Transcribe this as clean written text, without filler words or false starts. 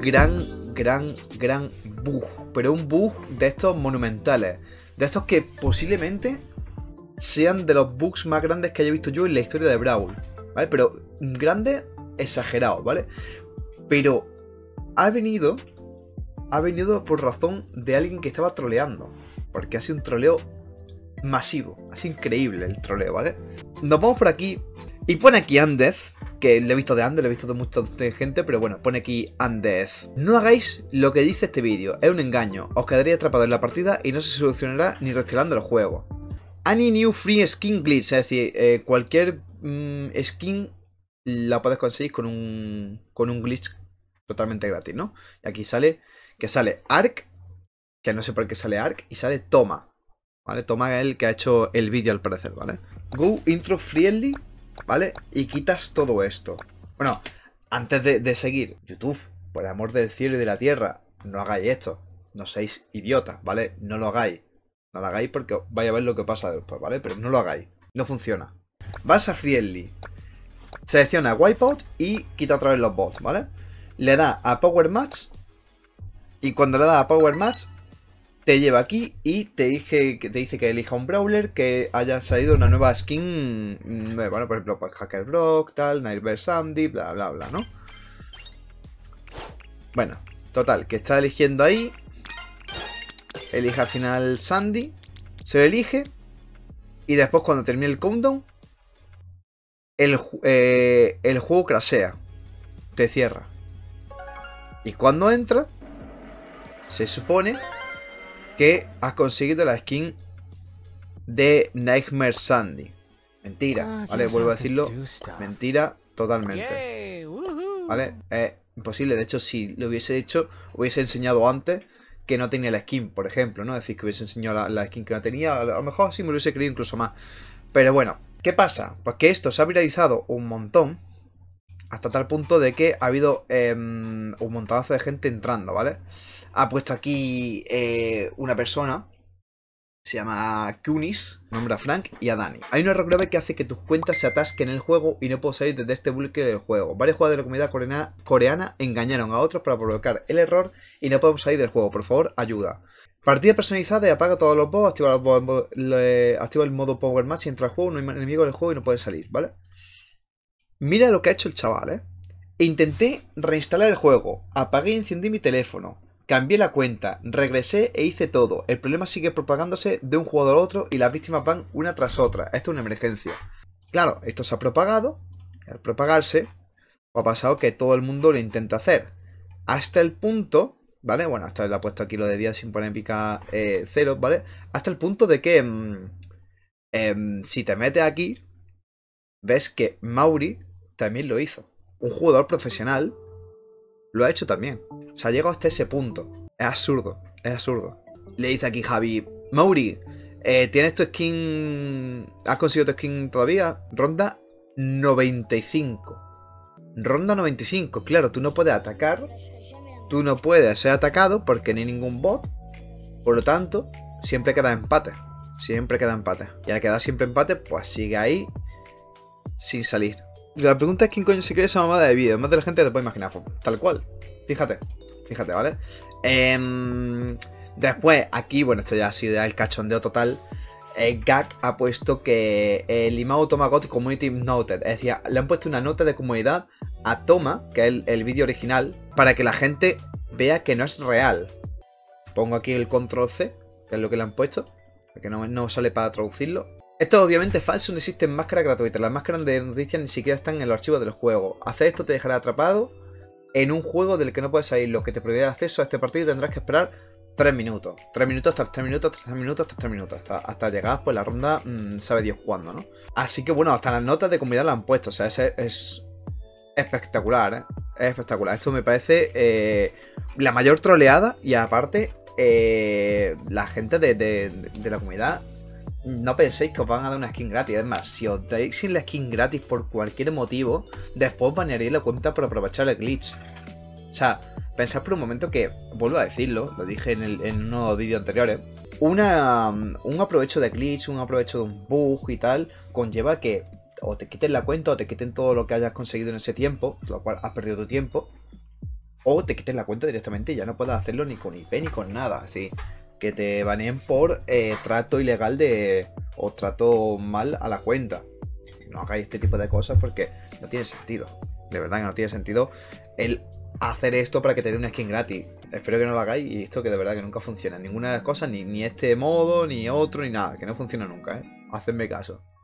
gran bug. Pero un bug de estos monumentales. De estos que posiblemente sean de los bugs más grandes que haya visto yo en la historia de Brawl, ¿vale? Pero grande, exagerado, ¿vale? Pero ha venido por razón de alguien que estaba troleando. Porque ha sido un troleo masivo. Ha sido increíble el troleo, ¿vale? Nos vamos por aquí. Y pone aquí Andez. Que le he visto de Andez, le he visto de mucha gente. Pero bueno, pone aquí Andez. No hagáis lo que dice este vídeo. Es un engaño. Os quedaréis atrapados en la partida y no se solucionará ni reinstalando el juego. Any new free skin glitch. Es decir, cualquier skin la puedes conseguir con un glitch totalmente gratis, ¿no? Y aquí sale que sale Ark. Que no sé por qué sale Ark. Y sale Toma. ¿Vale? Toma es el que ha hecho el vídeo al parecer, ¿vale? Go intro friendly, ¿vale? Y quitas todo esto. Bueno, antes de seguir, YouTube, por el amor del cielo y de la tierra, no hagáis esto. No seáis idiotas, ¿vale? No lo hagáis. No lo hagáis porque vais a ver lo que pasa después, ¿vale? Pero no lo hagáis. No funciona. Vas a friendly. Selecciona Wipeout y quita otra vez los bots, ¿vale? Le da a Power Match. Y cuando le da a Power Match, te lleva aquí y te dice que elija un brawler que haya salido una nueva skin. Bueno, por ejemplo, pues Hacker Brock, tal, Nightmare Sandy, bla, bla, bla, ¿no? Bueno, total, que está eligiendo ahí. Elige al final Sandy. Se lo elige. Y después cuando termine el countdown, el juego crashea. Te cierra. Y cuando entra, se supone que has conseguido la skin de Nightmare Sandy. Mentira, ¿vale? Vuelvo a decirlo. Mentira totalmente. ¿Vale? Es imposible. De hecho, si lo hubiese hecho, hubiese enseñado antes que no tenía la skin, por ejemplo, ¿no? Es decir, que hubiese enseñado la skin que no tenía. A lo mejor sí me lo hubiese creído incluso más. Pero bueno, ¿qué pasa? Pues que esto se ha viralizado un montón. Hasta tal punto de que ha habido un montonazo de gente entrando, ¿vale? Ha puesto aquí una persona. Se llama Kunis, nombra a Frank y a Dani. Hay un error grave que hace que tus cuentas se atasquen en el juego y no puedo salir desde este bloque del juego. Varios jugadores de la comunidad coreana engañaron a otros para provocar el error y no podemos salir del juego. Por favor, ayuda. Partida personalizada y apaga todos los bots, activa el modo Power Match y entra al juego, no hay enemigo en el juego y no puede salir, ¿vale? Mira lo que ha hecho el chaval, ¿eh? Intenté reinstalar el juego, apagué y encendí mi teléfono, cambié la cuenta, regresé e hice todo. El problema sigue propagándose de un jugador a otro y las víctimas van una tras otra. Esto es una emergencia. Claro, esto se ha propagado. Al propagarse, ha pasado que todo el mundo lo intenta hacer. Hasta el punto, ¿vale? Bueno, hasta le ha puesto aquí lo de día sin polémica 0, ¿vale? Hasta el punto de que si te metes aquí, ves que Mauri también lo hizo. Un jugador profesional lo ha hecho también. O sea, ha llegado hasta ese punto. Es absurdo, es absurdo. Le dice aquí Javi, Mauri, ¿tienes tu skin? ¿Has conseguido tu skin todavía? Ronda 95. Ronda 95, claro, tú no puedes atacar. Tú no puedes ser atacado porque no hay ningún bot. Por lo tanto, siempre queda empate. Siempre queda empate. Y al quedar siempre empate, pues sigue ahí sin salir. La pregunta es quién coño se cree esa mamada de vídeo. Más de la gente te puede imaginar, pues, tal cual. Fíjate, ¿vale? Después, aquí, bueno, esto ya ha sido el cachondeo total. Gag ha puesto que el Limao Tomagot Community Noted. Es decir, le han puesto una nota de comunidad a Toma, que es el vídeo original, para que la gente vea que no es real. Pongo aquí el control C, que es lo que le han puesto, porque no sale para traducirlo. Esto obviamente es falso, no existen máscaras gratuitas. Las máscaras de noticias ni siquiera están en los archivos del juego. Hacer esto te dejará atrapado en un juego del que no puedes salir, lo que te prohibirá acceso a este partido y tendrás que esperar 3 minutos. 3 minutos, tras 3 minutos, tras 3 minutos, tras 3 minutos. Hasta llegar pues la ronda, sabe Dios cuándo, ¿no? Así que bueno, hasta las notas de comunidad la han puesto. O sea, es espectacular, ¿eh? Es espectacular. Esto me parece la mayor troleada y aparte la gente de la comunidad. No penséis que os van a dar una skin gratis. Es más, si os dais sin la skin gratis por cualquier motivo, después banearéis la cuenta por aprovechar el glitch. O sea, pensad por un momento que, vuelvo a decirlo, lo dije en unos vídeos anteriores, un aprovecho de glitch, un aprovecho de un bug y tal, conlleva que o te quiten la cuenta o te quiten todo lo que hayas conseguido en ese tiempo, lo cual has perdido tu tiempo. O te quiten la cuenta directamente y ya no puedas hacerlo ni con IP ni con nada. Así que te baneen por trato ilegal o trato mal a la cuenta. No hagáis este tipo de cosas porque no tiene sentido. De verdad que no tiene sentido el hacer esto para que te dé una skin gratis. Espero que no lo hagáis y esto que de verdad que nunca funciona. Ninguna de las cosas, ni este modo, ni otro, ni nada. Que no funciona nunca, ¿eh? Hacedme caso.